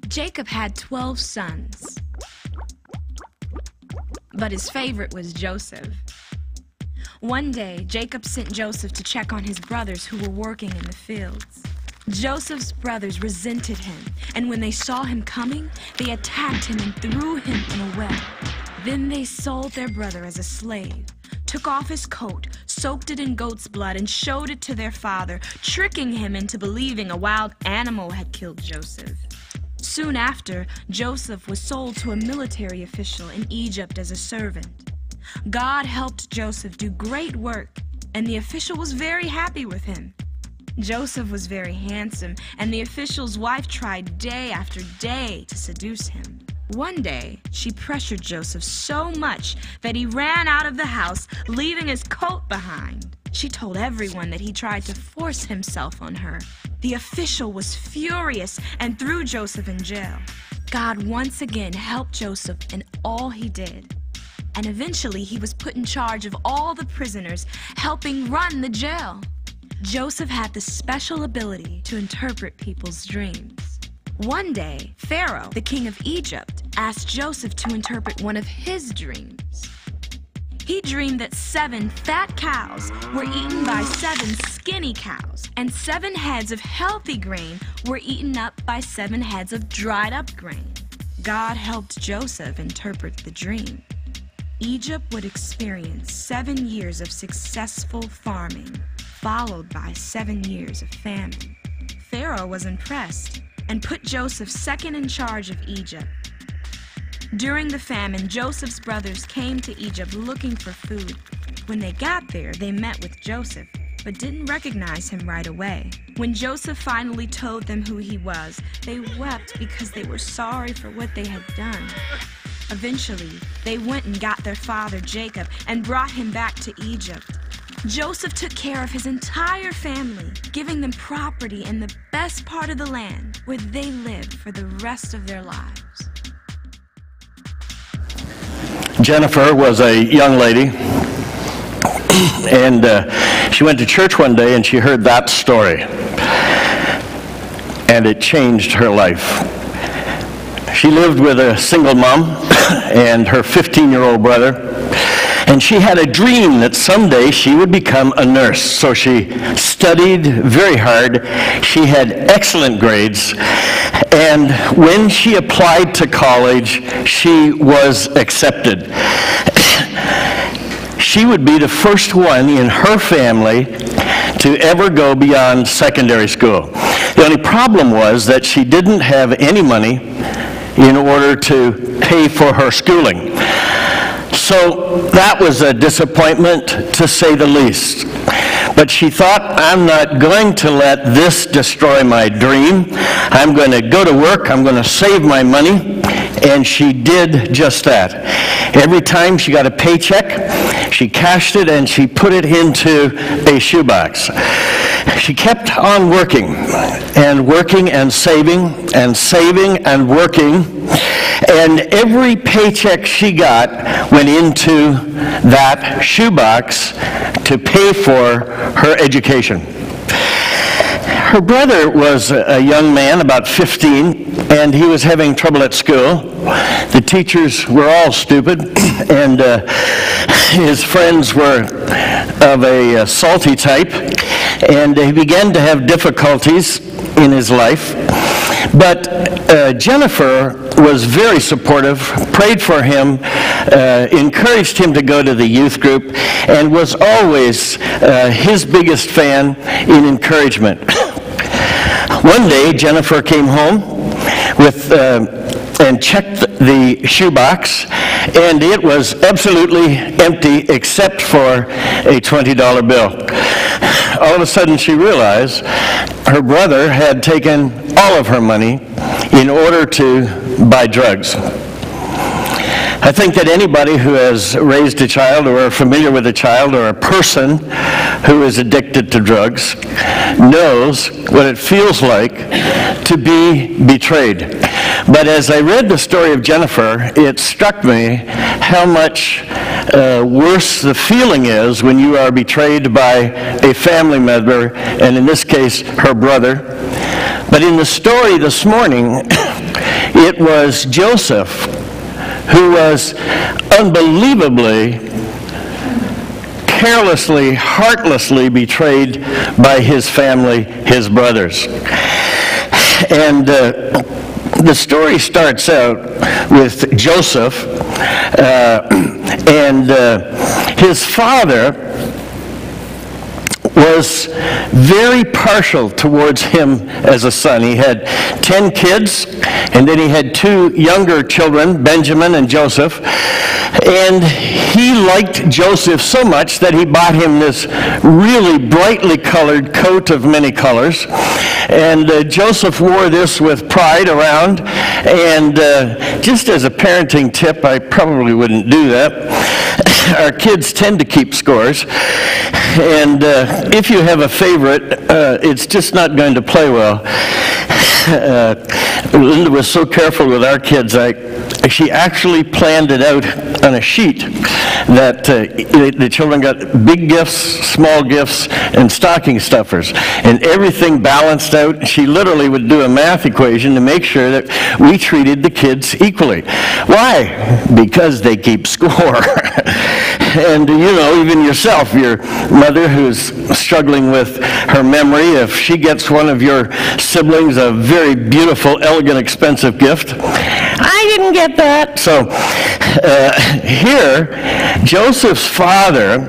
Jacob had 12 sons, but his favorite was Joseph. One day, Jacob sent Joseph to check on his brothers who were working in the fields. Joseph's brothers resented him, and when they saw him coming, they attacked him and threw him in a well. Then they sold their brother as a slave, took off his coat, soaked it in goat's blood, and showed it to their father, tricking him into believing a wild animal had killed Joseph. Soon after, Joseph was sold to a military official in Egypt as a servant. God helped Joseph do great work, and the official was very happy with him. Joseph was very handsome, and the official's wife tried day after day to seduce him. One day, she pressured Joseph so much that he ran out of the house, leaving his coat behind. She told everyone that he tried to force himself on her. The official was furious and threw Joseph in jail. God once again helped Joseph in all he did. And eventually he was put in charge of all the prisoners, helping run the jail. Joseph had the special ability to interpret people's dreams. One day, Pharaoh, the king of Egypt, asked Joseph to interpret one of his dreams. He dreamed that 7 fat cows were eaten by 7 skinny cows, and 7 heads of healthy grain were eaten up by 7 heads of dried up grain. God helped Joseph interpret the dream. Egypt would experience 7 years of successful farming, followed by 7 years of famine. Pharaoh was impressed and put Joseph second in charge of Egypt. During the famine, Joseph's brothers came to Egypt looking for food. When they got there, they met with Joseph, but didn't recognize him right away. When Joseph finally told them who he was, they wept because they were sorry for what they had done. Eventually, they went and got their father Jacob and brought him back to Egypt. Joseph took care of his entire family, giving them property in the best part of the land where they lived for the rest of their lives. Jennifer was a young lady, and she went to church one day and she heard that story, and it changed her life. She lived with a single mom and her 15-year-old brother, and she had a dream that someday she would become a nurse. So she studied very hard. She had excellent grades. And when she applied to college, she was accepted. She would be the first one in her family to ever go beyond secondary school. The only problem was that she didn't have any money in order to pay for her schooling. So that was a disappointment, to say the least. But she thought, I'm not going to let this destroy my dream. I'm going to go to work. I'm going to save my money. And she did just that. Every time she got a paycheck, she cashed it and she put it into a shoebox. She kept on working and saving and working. And every paycheck she got went into that shoebox to pay for her education. Her brother was a young man, about 15, and he was having trouble at school. The teachers were all stupid, and his friends were of a salty type, and he began to have difficulties in his life. But Jennifer was very supportive, prayed for him, encouraged him to go to the youth group, and was always his biggest fan in encouragement. One day, Jennifer came home and checked the shoebox, and it was absolutely empty except for a $20 bill. All of a sudden, she realized her brother had taken all of her money in order to buy drugs. I think that anybody who has raised a child or are familiar with a child or a person who is addicted to drugs knows what it feels like to be betrayed. But as I read the story of Jennifer, it struck me how much worse the feeling is when you are betrayed by a family member, and in this case, her brother. But in the story this morning, it was Joseph who was unbelievably, carelessly, heartlessly betrayed by his family, his brothers. And the story starts out with Joseph, and his father was very partial towards him as a son. He had 10 kids, and then he had 2 younger children, Benjamin and Joseph. And he liked Joseph so much that he bought him this really brightly colored coat of many colors. And Joseph wore this with pride around. And just as a parenting tip, I probably wouldn't do that. Our kids tend to keep scores. And if you have a favorite, it's just not going to play well. Linda was so careful with our kids, she actually planned it out on a sheet that the children got big gifts, small gifts, and stocking stuffers. And everything balanced out. She literally would do a math equation to make sure that we treated the kids equally. Why? Because they keep score. And you know, even yourself, your mother who's struggling with her memory, if she gets one of your siblings a very beautiful, elegant, expensive gift, I didn't get that. So here, Joseph's father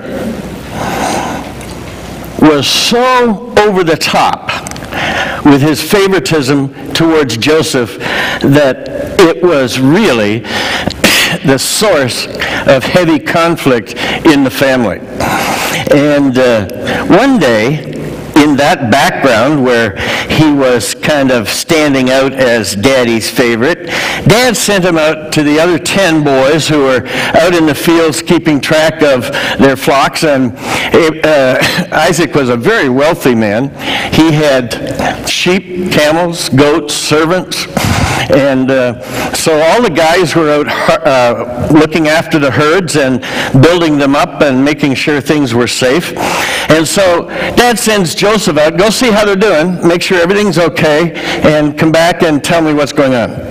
was so over the top with his favoritism towards Joseph that it was really the source of heavy conflict in the family. And one day, in that background where he was kind of standing out as Daddy's favorite, Dad sent him out to the other 10 boys who were out in the fields keeping track of their flocks. And Isaac was a very wealthy man. He had sheep, camels, goats, servants. And so all the guys were out looking after the herds and building them up and making sure things were safe. And so Dad sends Joseph out, go see how they're doing, make sure everything's okay, and come back and tell me what's going on.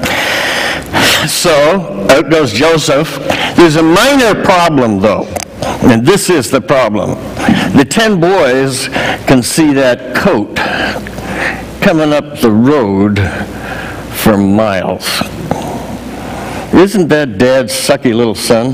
So out goes Joseph. There's a minor problem, though, and this is the problem. The 10 boys can see that coat coming up the road for miles. Isn't that Dad's sucky little son?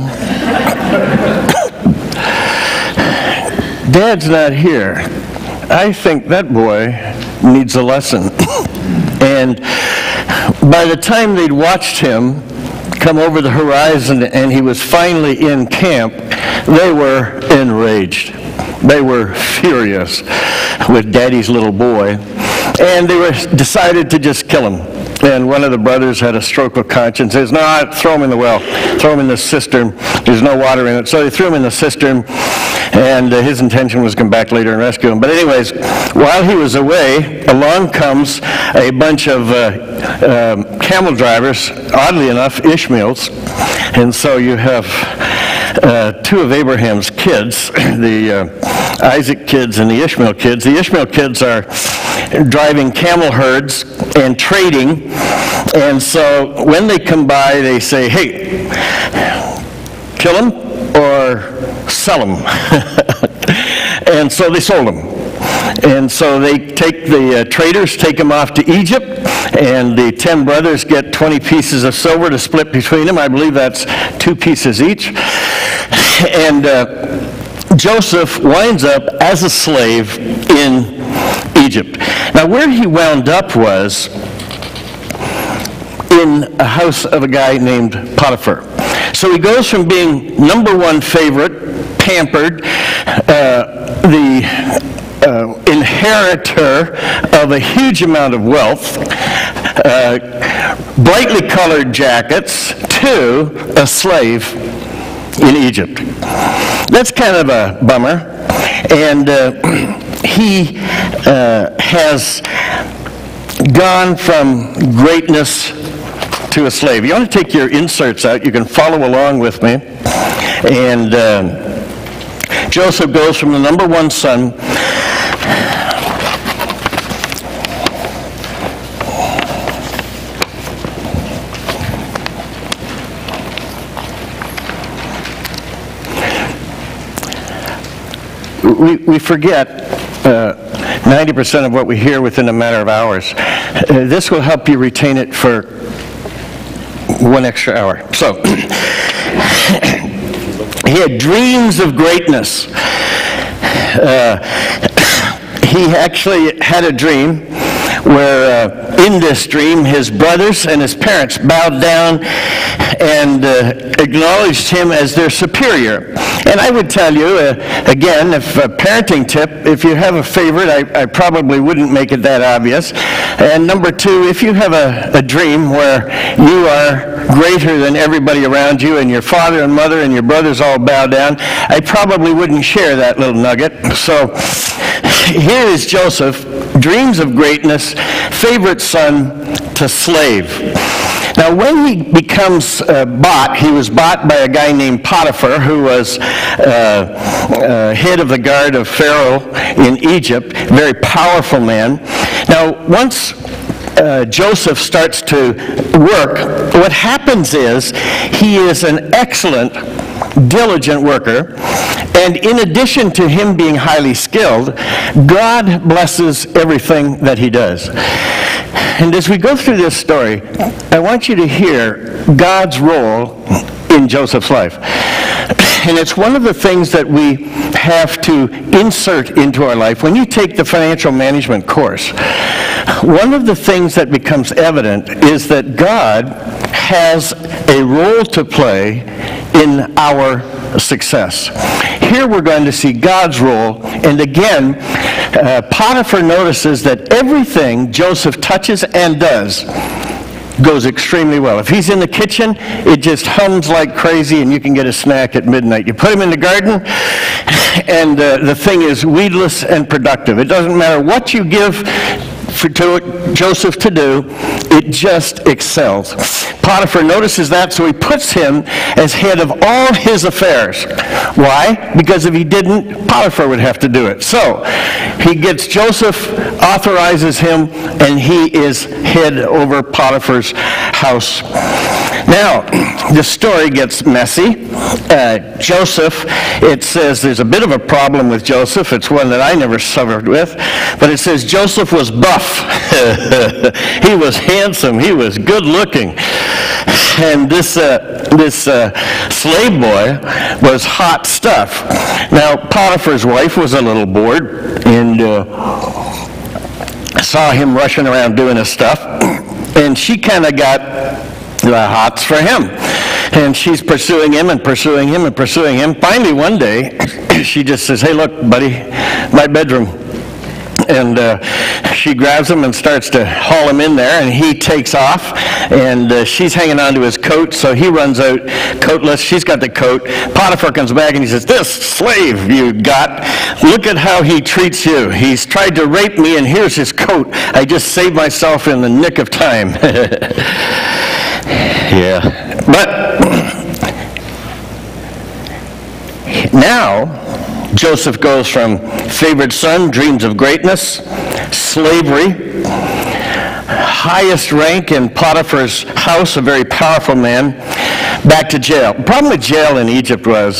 Dad's not here. I think that boy needs a lesson. And by the time they'd watched him come over the horizon and he was finally in camp, they were enraged. They were furious with Daddy's little boy. And they decided to just kill him. And one of the brothers had a stroke of conscience, says, no, throw him in the well, throw him in the cistern, there's no water in it. So they threw him in the cistern, and his intention was to come back later and rescue him. But anyways, while he was away, along comes a bunch of camel drivers, oddly enough, Ishmaels. And so you have 2 of Abraham's kids, the Isaac kids and the Ishmael kids. The Ishmael kids are driving camel herds and trading. And so when they come by, they say, hey, kill him or sell him. And so they sold him. And so they take the traders, take him off to Egypt, and the 10 brothers get 20 pieces of silver to split between them. I believe that's 2 pieces each. And Joseph winds up as a slave in Egypt. Now, where he wound up was in a house of a guy named Potiphar. So he goes from being #1 favorite, pampered, the inheritor of a huge amount of wealth, brightly colored jackets, to a slave in Egypt. That's kind of a bummer. And he has gone from greatness to a slave. You want to take your inserts out, you can follow along with me. And Joseph goes from the #1 son we forget 90% of what we hear within a matter of hours. This will help you retain it for 1 extra hour. So, he had dreams of greatness. He actually had a dream where in this dream his brothers and his parents bowed down and acknowledged him as their superior. And I would tell you, again, if a parenting tip, if you have a favorite, I probably wouldn't make it that obvious. And number two, if you have a dream where you are greater than everybody around you and your father and mother and your brothers all bow down, I probably wouldn't share that little nugget. So here is Joseph, dreams of greatness, favorite son to slave. Now, when he becomes he was bought by a guy named Potiphar, who was head of the guard of Pharaoh in Egypt, very powerful man. Now, once Joseph starts to work, what happens is he is an excellent, diligent worker, and in addition to him being highly skilled, God blesses everything that he does. And as we go through this story, I want you to hear God's role in Joseph's life. And it's one of the things that we have to insert into our life. When you take the financial management course, one of the things that becomes evident is that God has a role to play in our success. Here we're going to see God's role, and again, Potiphar notices that everything Joseph touches and does goes extremely well. If he's in the kitchen, it just hums like crazy and you can get a snack at midnight. You put him in the garden and the thing is weedless and productive. It doesn't matter what you give to Joseph to do, it just excels. Potiphar notices that, so he puts him as head of all his affairs. Why? Because if he didn't, Potiphar would have to do it. So he gets Joseph, authorizes him, and he is head over Potiphar's house. Now, the story gets messy. Joseph, it says there's a bit of a problem with Joseph. It's one that I never suffered with. But it says Joseph was buff. He was handsome. He was good looking. And this slave boy was hot stuff. Now, Potiphar's wife was a little bored and saw him rushing around doing his stuff. And she kind of got the hots for him. And she's pursuing him and pursuing him and pursuing him. Finally, one day, she just says, "Hey, look, buddy, my bedroom." And she grabs him and starts to haul him in there, and he takes off, and she's hanging on to his coat, so he runs out coatless. She's got the coat. Potiphar comes back, and he says, "This slave you got, look at how he treats you. He's tried to rape me, and here's his coat. I just saved myself in the nick of time." Yeah. But now, Joseph goes from favored son, dreams of greatness, slavery, highest rank in Potiphar's house, a very powerful man, back to jail. The problem with jail in Egypt was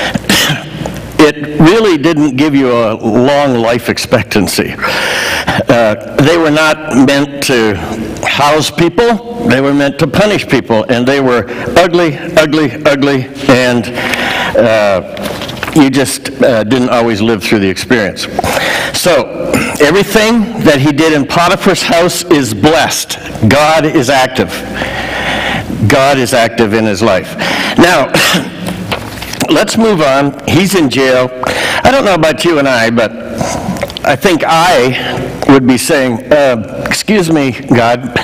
it really didn't give you a long life expectancy. They were not meant to house people. They were meant to punish people, and they were ugly, ugly, ugly, and you just didn't always live through the experience. So everything that he did in Potiphar's house is blessed. God is active. God is active in his life. Now, let's move on. He's in jail. I don't know about you and I, but I think I would be saying, "Excuse me, God,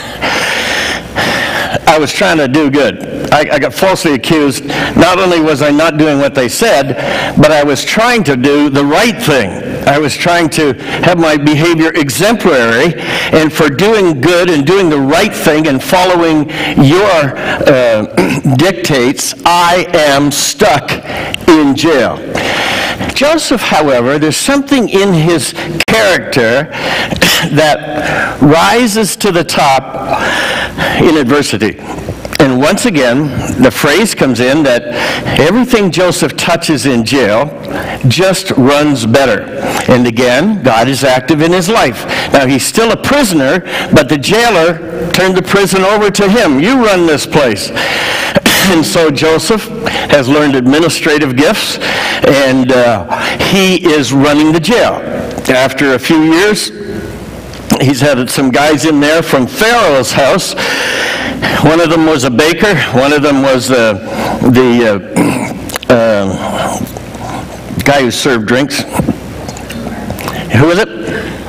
I was trying to do good. I got falsely accused. Not only was I not doing what they said, but I was trying to do the right thing. I was trying to have my behavior exemplary, and for doing good and doing the right thing and following your dictates, I am stuck in jail." Joseph, however, there's something in his character that rises to the top in adversity. And And once again, the phrase comes in that everything Joseph touches in jail just runs better. And again, God is active in his life. Now, he's still a prisoner, but the jailer turned the prison over to him. You run this place. And so Joseph has learned administrative gifts, and he is running the jail. After a few years, he's had some guys in there from Pharaoh's house. One of them was a baker. One of them was the guy who served drinks. Who was it?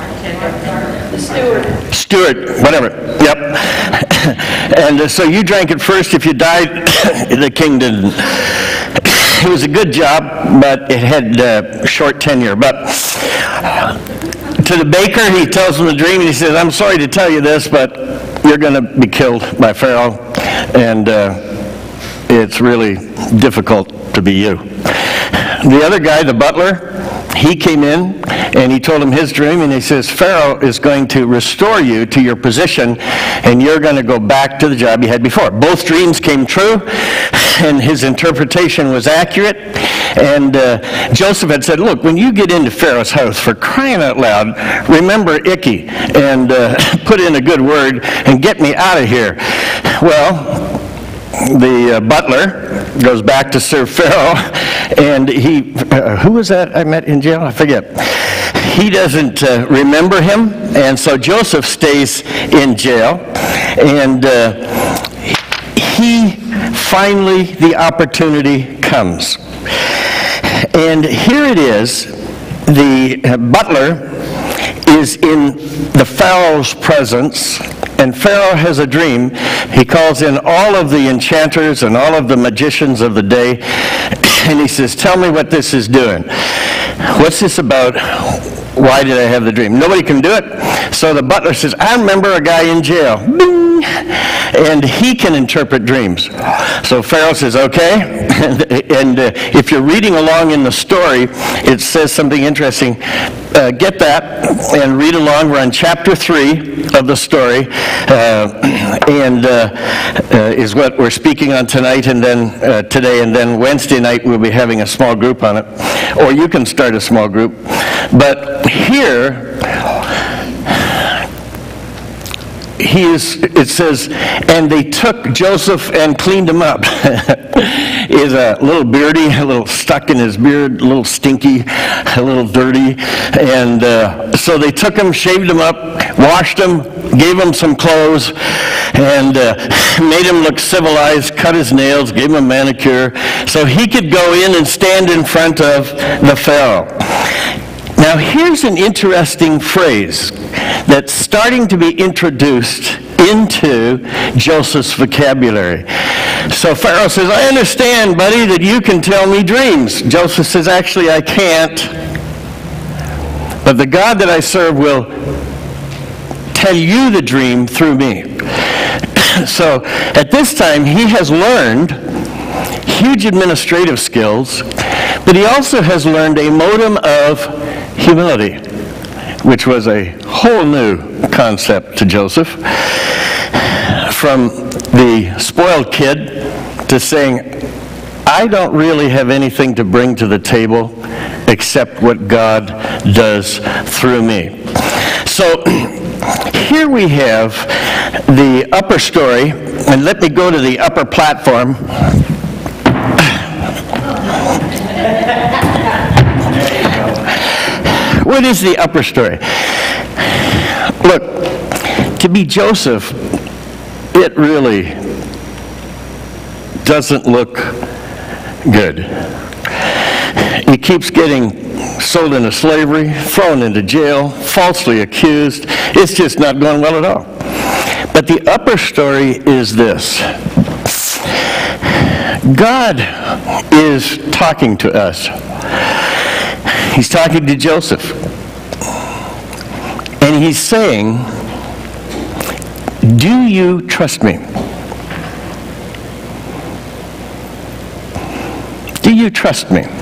The steward, whatever. Yep. And so you drank it first. If you died, the king didn't. It was a good job, but it had short tenure. But to the baker, he tells him the dream, and he says, I'm sorry to tell you this, but you're going to be killed by Pharaoh, and it's really difficult to be you. The other guy, the butler, he came in, and he told him his dream, and he says, Pharaoh is going to restore you to your position, and you're going to go back to the job you had before. Both dreams came true, and his interpretation was accurate. And Joseph had said, look, when you get into Pharaoh's house, for crying out loud, remember Icky, and put in a good word, and get me out of here. Well, the butler goes back to serve Pharaoh, and he, who was that I met in jail? I forget. He doesn't remember him, and so Joseph stays in jail, and finally the opportunity comes. And here it is, the butler is in the Pharaoh's presence, and Pharaoh has a dream. He calls in all of the enchanters and all of the magicians of the day, and he says, tell me what this is doing. What's this about? Why did I have the dream? Nobody can do it. So the butler says, I remember a guy in jail. Bing! And he can interpret dreams. So Pharaoh says, okay. And if you're reading along in the story, it says something interesting. Get that and read along. We're on chapter 3 of the story, and is what we're speaking on tonight, and then today, and then Wednesday night we'll be having a small group on it. Or you can start a small group. But here, it says, and they took Joseph and cleaned him up. He's a little beardy, a little stuck in his beard, a little stinky, a little dirty. And so they took him, shaved him up, washed him, gave him some clothes, and made him look civilized, cut his nails, gave him a manicure, so he could go in and stand in front of the Pharaoh. Now here's an interesting phrase that's starting to be introduced into Joseph's vocabulary. So Pharaoh says, I understand, buddy, that you can tell me dreams. Joseph says, actually I can't, but the God that I serve will tell you the dream through me. So at this time he has learned huge administrative skills, but he also has learned a modicum of humility, which was a whole new concept to Joseph. From the spoiled kid to saying, I don't really have anything to bring to the table except what God does through me. So here we have the upper story, and let me go to the upper platform. What is the upper story? Look, to be Joseph, it really doesn't look good. He keeps getting sold into slavery, thrown into jail, falsely accused. It's just not going well at all. But the upper story is this. God is talking to us. He's talking to Joseph. And he's saying, do you trust me? Do you trust me?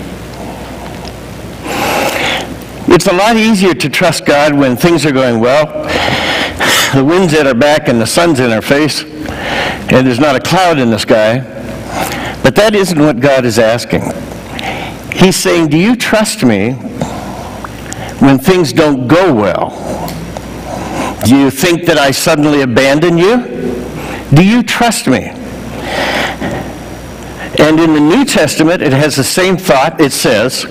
It's a lot easier to trust God when things are going well. The wind's at our back and the sun's in our face. and there's not a cloud in the sky. But that isn't what God is asking. He's saying, do you trust me when things don't go well? Do you think that I suddenly abandon you? Do you trust me? And in the New Testament, it has the same thought. It says,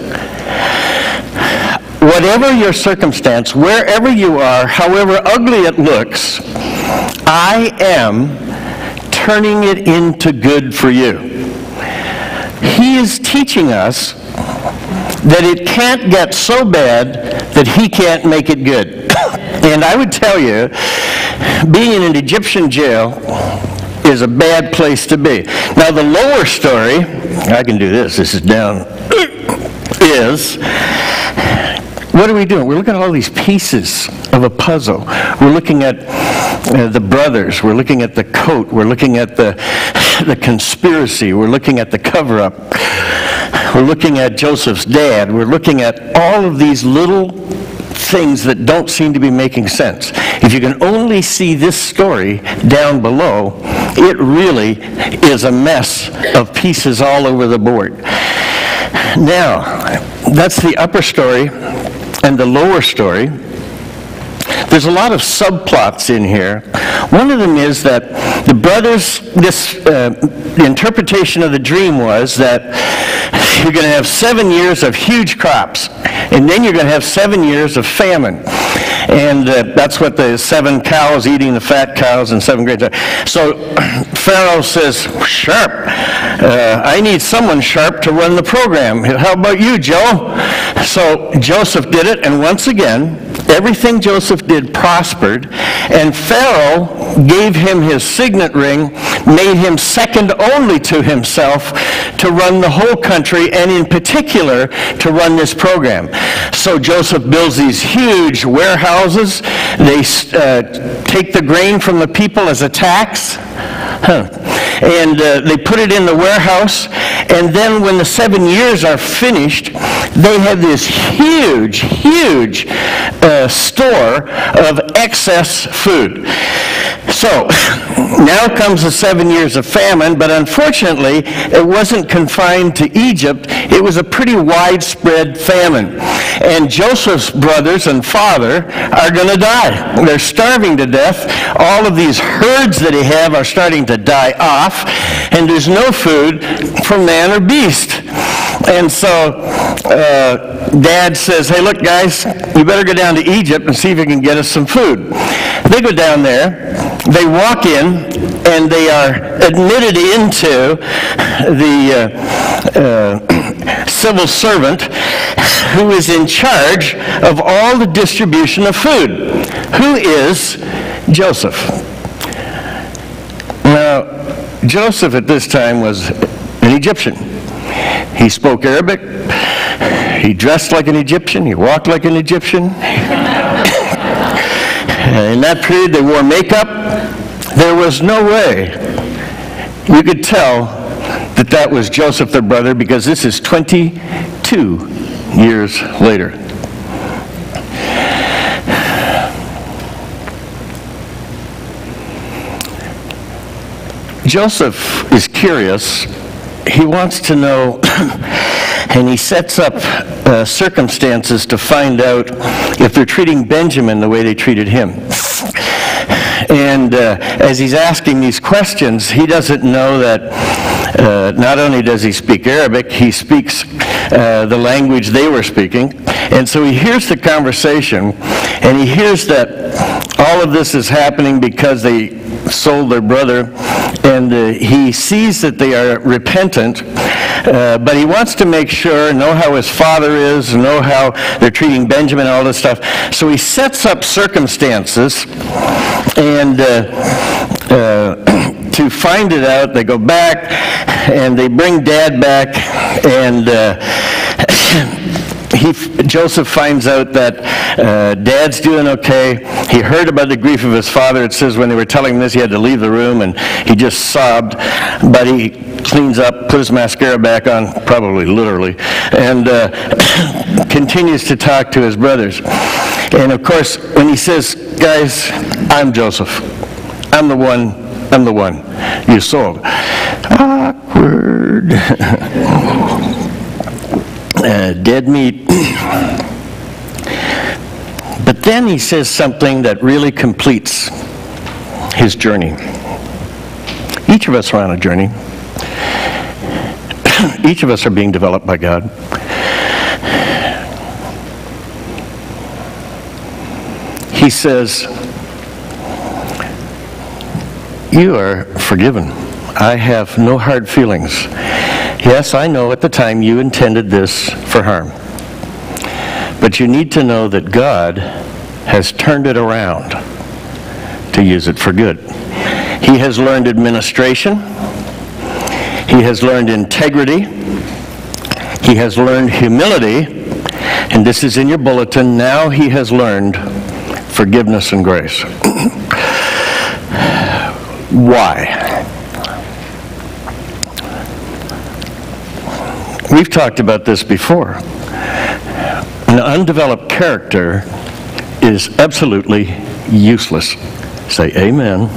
whatever your circumstance, wherever you are, however ugly it looks, I am turning it into good for you. He is teaching us that it can't get so bad that he can't make it good. And I would tell you, being in an Egyptian jail is a bad place to be. Now the lower story, I can do this is down, is, what are we doing? We're looking at all these pieces of a puzzle. We're looking at the brothers. We're looking at the coat. We're looking at the conspiracy. We're looking at the cover-up. We're looking at Joseph's dad. We're looking at all of these little things that don't seem to be making sense. If you can only see this story down below, it really is a mess of pieces all over the board. Now, that's the upper story and the lower story. There's a lot of subplots in here. One of them is that the brothers, the interpretation of the dream was that you're going to have 7 years of huge crops, and then you're going to have 7 years of famine. And that's what the 7 cows eating the fat cows and 7 grains. So Pharaoh says, sharp. I need someone sharp to run the program. How about you, Joe? So Joseph did it, and once again, everything Joseph did prospered, and Pharaoh gave him his signet ring, made him second only to himself to run the whole country, and in particular to run this program. So Joseph builds these huge warehouses. They take the grain from the people as a tax, and they put it in the warehouse, and then when the 7 years are finished, they have this huge store of excess food. So now comes the 7 years of famine, but unfortunately it wasn't confined to Egypt. It was a pretty widespread famine. And Joseph's brothers and father are going to die. They're starving to death. All of these herds that he have are starting to die off, and there's no food for man or beast. And so Dad says, hey, look, guys, you better go down to Egypt and see if you can get us some food. They go down there, they walk in, and they are admitted into the civil servant who is in charge of all the distribution of food, who is Joseph. Now, Joseph at this time was an Egyptian. He spoke Arabic. He dressed like an Egyptian. He walked like an Egyptian. In that period, they wore makeup. There was no way you could tell that that was Joseph, their brother, because this is 22 years later. Joseph is curious. He wants to know, and he sets up circumstances to find out if they're treating Benjamin the way they treated him. And as he's asking these questions, he doesn't know that not only does he speak Arabic, he speaks the language they were speaking. And so he hears the conversation, and he hears that all of this is happening because they sold their brother, and he sees that they are repentant, but he wants to make sure, know how his father is, know how they're treating Benjamin, all this stuff. So he sets up circumstances, and to find it out, they go back, and they bring Dad back, and Joseph finds out that Dad's doing okay. He heard about the grief of his father. It says when they were telling him this, he had to leave the room, and he just sobbed. But he cleans up, put his mascara back on, probably literally, and continues to talk to his brothers. And of course, when he says, guys, I'm Joseph. I'm the one I'm the one you sold. Awkward. Dead meat. But then he says something that really completes his journey. Each of us are on a journey. Each of us are being developed by God. He says, you are forgiven. I have no hard feelings. Yes, I know at the time you intended this for harm. But you need to know that God has turned it around to use it for good. He has learned administration. He has learned integrity. He has learned humility. And this is in your bulletin. Now he has learned forgiveness and grace. Why? We've talked about this before. An undeveloped character is absolutely useless. Say amen.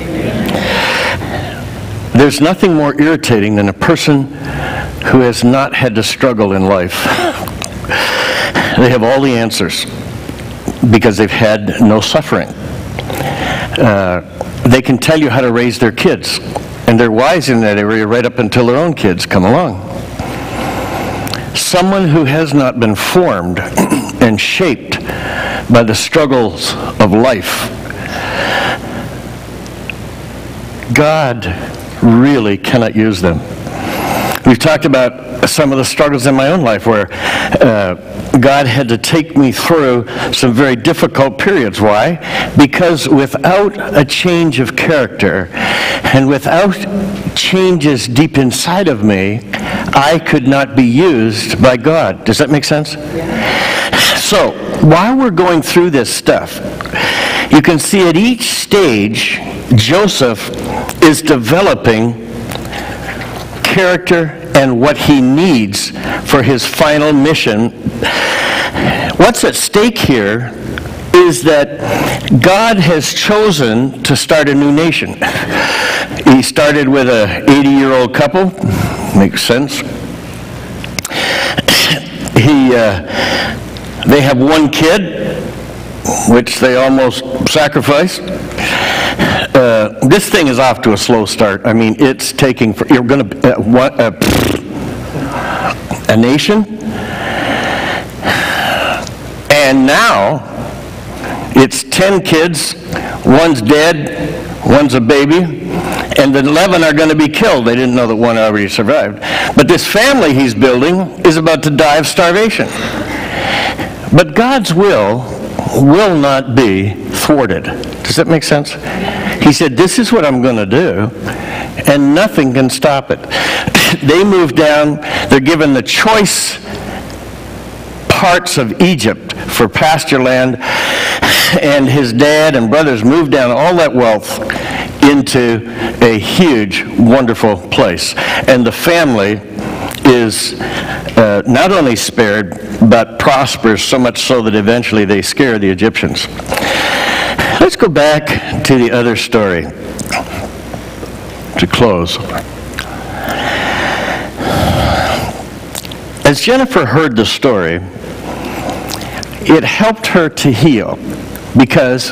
There's nothing more irritating than a person who has not had to struggle in life. They have all the answers because they've had no suffering. They can tell you how to raise their kids, and they're wise in that area right up until their own kids come along. Someone who has not been formed and shaped by the struggles of life, God really cannot use them. We've talked about some of the struggles in my own life where God had to take me through some very difficult periods. Why? Because without a change of character and without changes deep inside of me, I could not be used by God. Does that make sense? Yeah. So, while we're going through this stuff, you can see at each stage, Joseph is developing character and what he needs for his final mission. What's at stake here is that God has chosen to start a new nation. He started with an 80-year-old couple. Makes sense. They have one kid, which they almost sacrificed. This thing is off to a slow start. I mean, it's taking, you're going to, a nation. And now, it's 10 kids, one's dead, one's a baby, and the 11 are going to be killed. They didn't know that one already survived. But this family he's building is about to die of starvation. But God's will not be thwarted. Does that make sense? He said, this is what I'm going to do, and nothing can stop it. They move down. They're given the choice parts of Egypt for pasture land, and his dad and brothers moved down all that wealth into a huge, wonderful place. And the family is not only spared, but prospers, so much so that eventually they scare the Egyptians. Let's go back to the other story to close. As Jennifer heard the story, it helped her to heal because,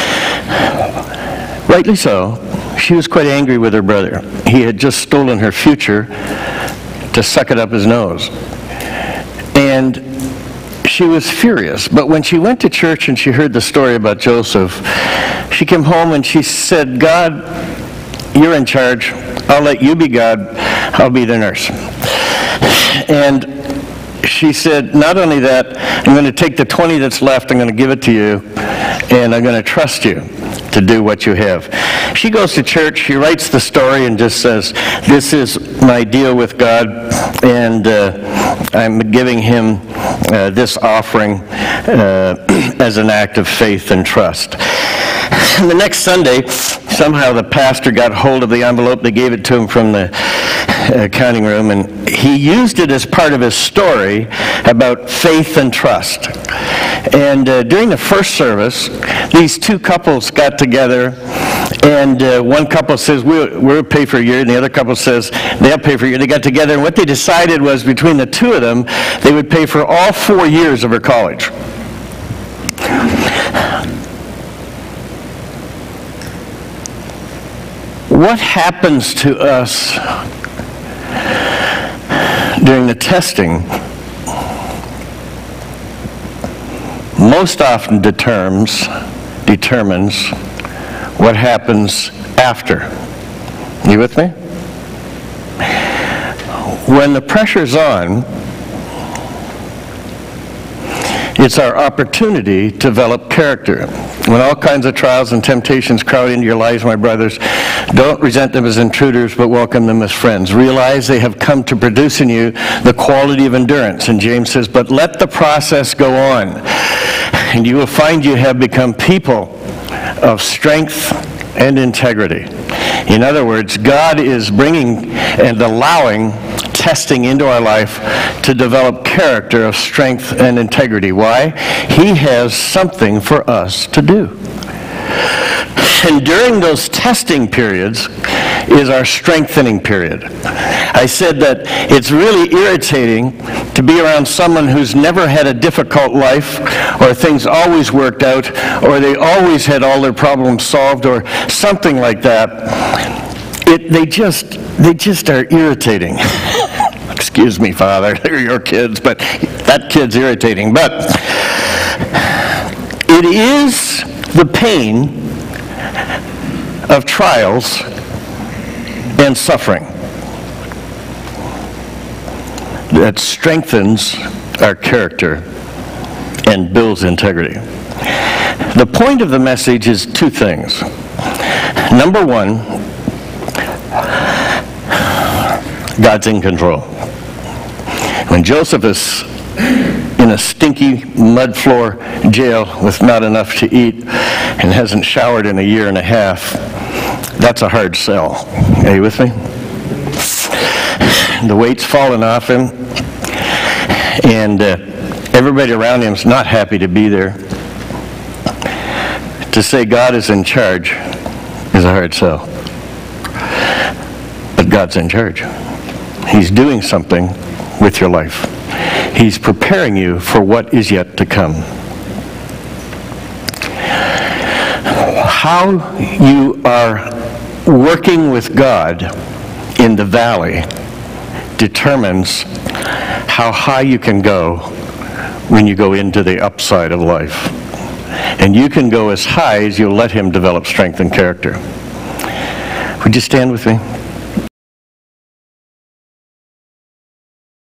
rightly so, she was quite angry with her brother. He had just stolen her future to suck it up his nose. And she was furious. But when she went to church and she heard the story about Joseph, she came home and she said, God, you're in charge. I'll let you be God. I'll be the nurse. And she said, not only that, I'm going to take the 20 that's left, I'm going to give it to you, and I'm going to trust you to do what you have. She goes to church, she writes the story and just says, this is my deal with God, and I'm giving him this offering as an act of faith and trust. And the next Sunday, somehow the pastor got hold of the envelope. They gave it to him from the accounting room, and he used it as part of his story about faith and trust. And during the first service, these two couples got together And one couple says, we'll pay for a year, and the other couple says, they'll pay for a year. They got together, and what they decided was between the two of them, they would pay for all 4 years of her college. What happens to us during the testing most often determines what happens after. You with me? When the pressure's on, it's our opportunity to develop character. When all kinds of trials and temptations crowd into your lives, my brothers, don't resent them as intruders, but welcome them as friends. Realize they have come to produce in you the quality of endurance. And James says, but let the process go on, and you will find you have become people of strength and integrity. In other words, God is bringing and allowing testing into our life to develop character of strength and integrity. Why? He has something for us to do. And during those testing periods is our strengthening period. I said that it's really irritating to be around someone who's never had a difficult life, or things always worked out, or they always had all their problems solved, or something like that. They just are irritating. Excuse me, Father, they're your kids, but that kid's irritating. But it is the pain of trials and suffering that strengthens our character and builds integrity. The point of the message is two things. Number one, God's in control. When Joseph is in a stinky mud floor jail with not enough to eat and hasn't showered in a year and a half, that's a hard sell. Are you with me? The weight's fallen off him, and everybody around him is not happy to be there. To say God is in charge is a hard sell. But God's in charge. He's doing something with your life. He's preparing you for what is yet to come. How you are working with God in the valley determines how high you can go when you go into the upside of life. And you can go as high as you'll let Him develop strength and character. Would you stand with me?